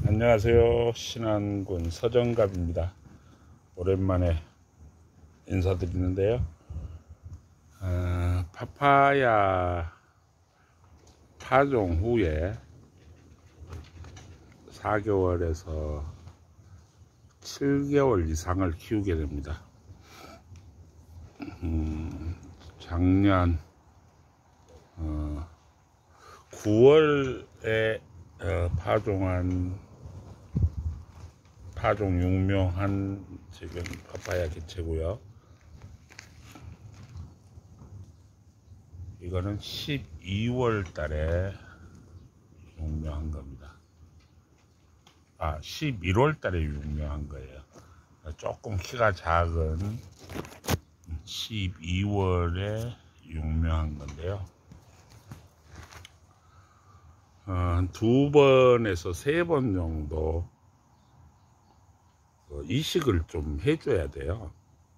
안녕하세요. 신안군 서정갑입니다. 오랜만에 인사드리는데요. 파파야 파종 후에 4개월에서 7개월 이상을 키우게 됩니다. 작년 9월에 파종 육묘한 지금 파파야 개체고요. 이거는 12월 달에 육묘한 겁니다. 11월 달에 육묘한 거예요. 조금 키가 작은 12월에 육묘한 건데요. 2번에서 3번 정도 이식을 좀 해줘야 돼요.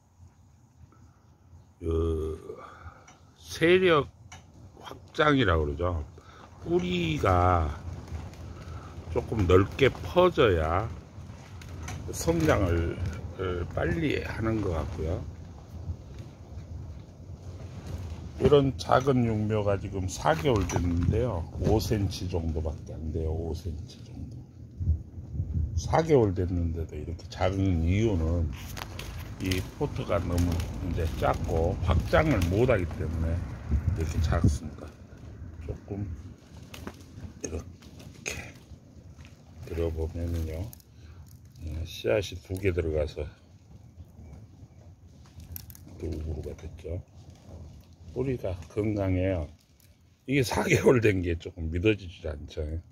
세력 확장이라고 그러죠. 뿌리가 조금 넓게 퍼져야 성장을 빨리 하는 것 같고요. 이런 작은 육묘가 지금 4개월 됐는데요. 5cm 정도밖에 안 돼요. 5cm 정도. 4개월 됐는데도 이렇게 작은 이유는 이 포트가 너무 이제 작고 확장을 못하기 때문에 이렇게 작습니다. 조금 이렇게 들어보면요, 씨앗이 2개 들어가서 두그루가 됐죠. 뿌리가 건강해요. 이게 4개월 된 게 조금 믿어지지 않죠.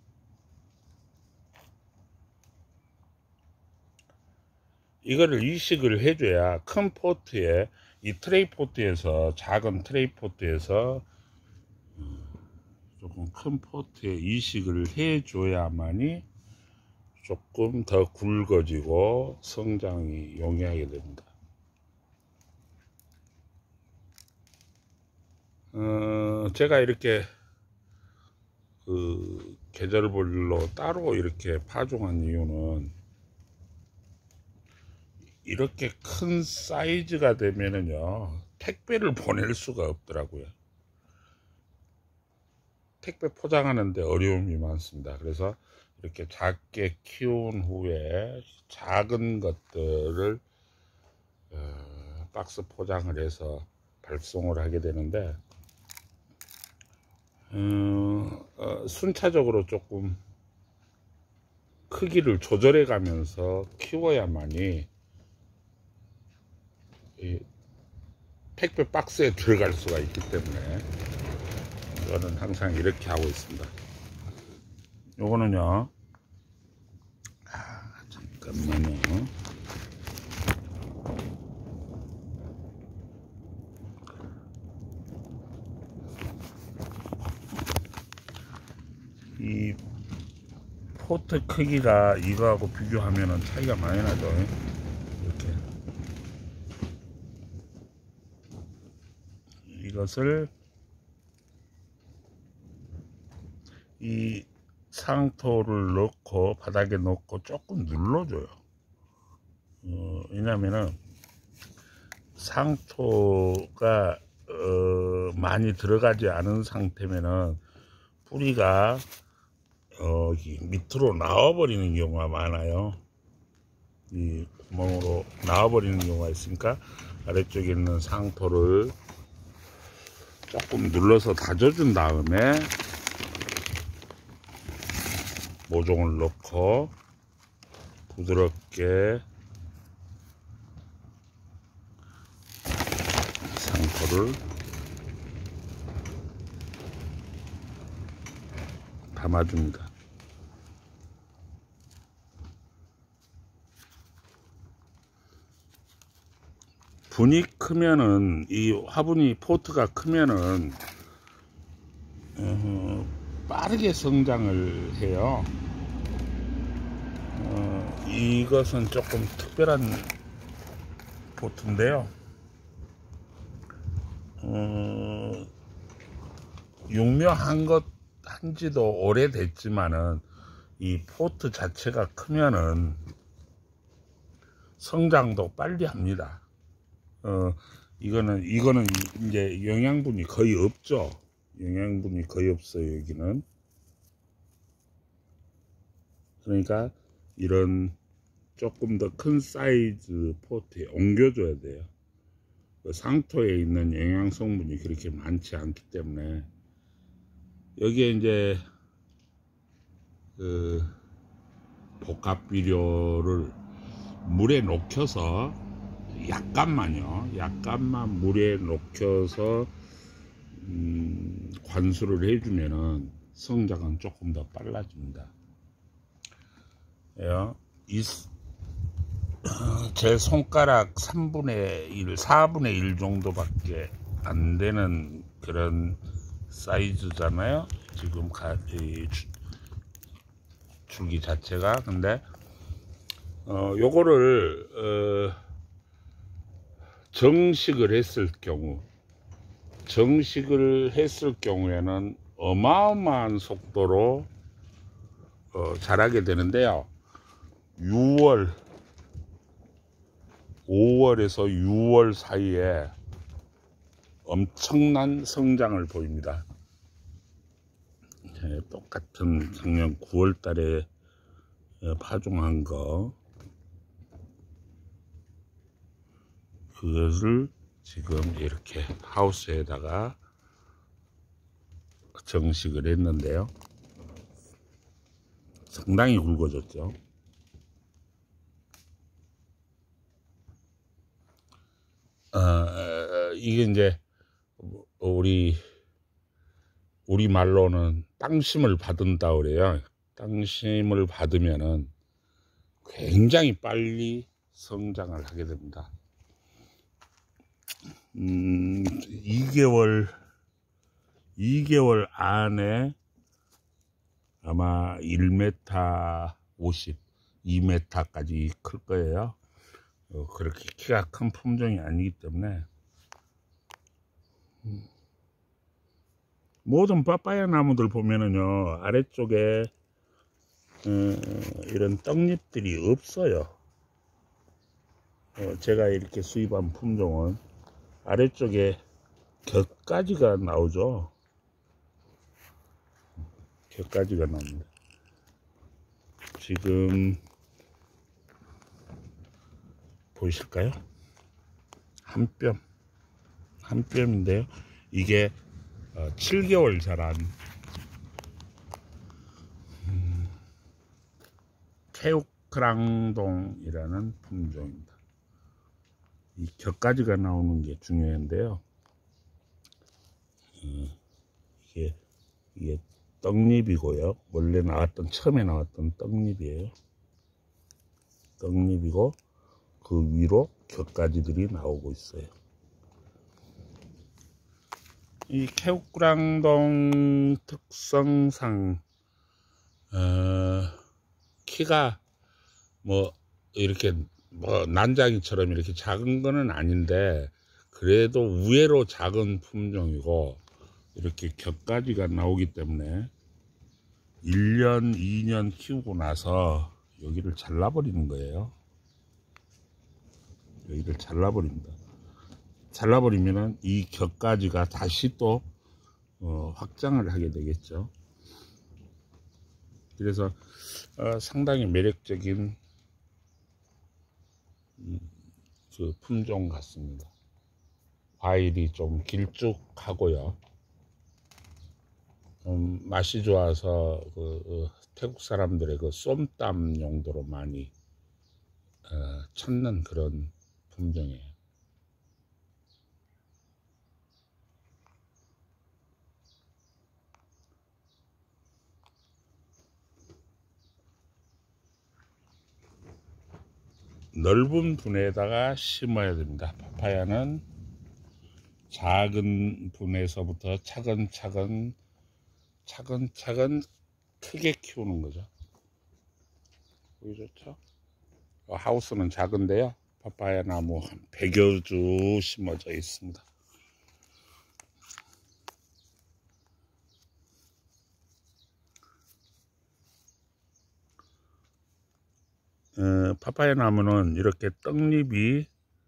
이거를 이식을 해줘야 큰 포트에, 이 트레이 포트에서, 작은 트레이 포트에서 조금 큰 포트에 이식을 해줘야만이 조금 더 굵어지고 성장이 용이하게 됩니다. 제가 이렇게 계절별로 따로 이렇게 파종한 이유는, 이렇게 큰 사이즈가 되면은요, 택배를 보낼 수가 없더라고요. 택배 포장하는데 어려움이 많습니다. 그래서 이렇게 작게 키운 후에 작은 것들을 박스 포장을 해서 발송을 하게 되는데, 순차적으로 조금 크기를 조절해 가면서 키워야만이 이 택배 박스에 들어갈 수가 있기 때문에 저는 항상 이렇게 하고 있습니다. 요거는요, 잠깐만요. 이 포트 크기가 이거하고 비교하면 차이가 많이 나죠. 이렇게 이것을 이 상토를 넣고 바닥에 놓고 조금 눌러줘요. 왜냐면은 상토가 많이 들어가지 않은 상태면은 뿌리가 밑으로 나와버리는 경우가 많아요. 이 구멍으로 나와버리는 경우가 있으니까 아래쪽에 있는 상토를 조금 눌러서 다져준 다음에 모종을 넣고 부드럽게 상토를 담아줍니다. 분이 크면은, 이 화분이 포트가 크면은 빠르게 성장을 해요. 이것은 조금 특별한 포트인데요. 육묘한 지도 오래됐지만은 이 포트 자체가 크면은 성장도 빨리 합니다. 이거는 이제 영양분이 거의 없죠. 영양분이 거의 없어요, 여기는. 그러니까 이런 조금 더 큰 사이즈 포트에 옮겨줘야 돼요. 그 상토에 있는 영양 성분이 그렇게 많지 않기 때문에 여기에 이제 그 복합 비료를 물에 녹여서 약간만 물에 녹여서 관수를 해주면은 성장은 조금 더 빨라집니다. 제 손가락 3분의 1, 4분의 1 정도밖에 안 되는 그런 사이즈잖아요. 지금 줄기 자체가. 근데 요거를 정식을 했을 경우에는 어마어마한 속도로 자라게 되는데요. 5월에서 6월 사이에 엄청난 성장을 보입니다. 똑같은 작년 9월 달에 파종한 거, 그것을 지금 이렇게 하우스에다가 정식을 했는데요. 상당히 굵어졌죠. 이게 이제 우리 말로는 땅심을 받은다 그래요. 땅심을 받으면은 굉장히 빨리 성장을 하게 됩니다. 2개월 안에 아마 1m 50, 2m까지 클 거예요. 그렇게 키가 큰 품종이 아니기 때문에 모든 빠빠야 나무들 보면은요, 아래쪽에 이런 떡잎들이 없어요. 제가 이렇게 수입한 품종은 아래쪽에 곁가지가 나오죠. 곁가지가 나옵니다. 지금 보이실까요? 한 뼘인데요. 이게 7개월 자란 태욱크랑동이라는 품종입니다. 이 곁가지가 나오는 게 중요한데요. 이게 떡잎이고요. 원래 처음에 나왔던 떡잎이에요. 떡잎이고 그 위로 곁가지들이 나오고 있어요. 이 태욱크랑동 특성상 키가 이렇게 난장이처럼 이렇게 작은 거는 아닌데, 그래도 우회로 작은 품종이고 이렇게 곁가지가 나오기 때문에 1년 2년 키우고 나서 여기를 잘라버리는 거예요. 여기를 잘라버립니다. 잘라버리면은 이 곁가지가 다시 또 확장을 하게 되겠죠. 그래서 상당히 매력적인 그 품종 같습니다. 과일이 좀 길쭉하고요. 맛이 좋아서 태국 사람들의 그 쏨땀 용도로 많이 찾는 그런 품종이에요. 넓은 분에다가 심어야 됩니다. 파파야는 작은 분에서부터 차근차근 크게 키우는 거죠. 보이셨죠? 하우스는 작은데요, 파파야 나무 한 100여 주 심어져 있습니다. 파파야 나무는 이렇게 떡잎이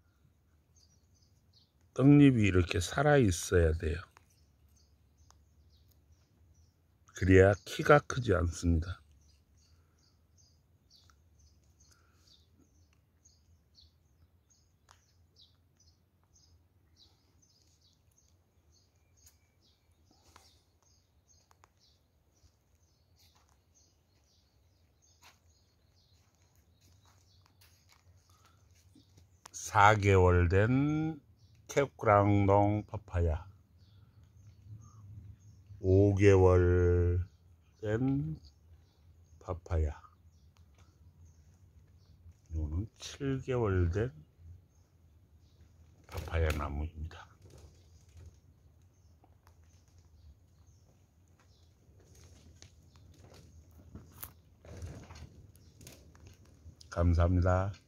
이렇게 살아 있어야 돼요. 그래야 키가 크지 않습니다. 사 4개월 된 캡그랑동 파파야, 5개월 된 파파야, 이거는 7개월 된 파파야 나무입니다. 감사합니다.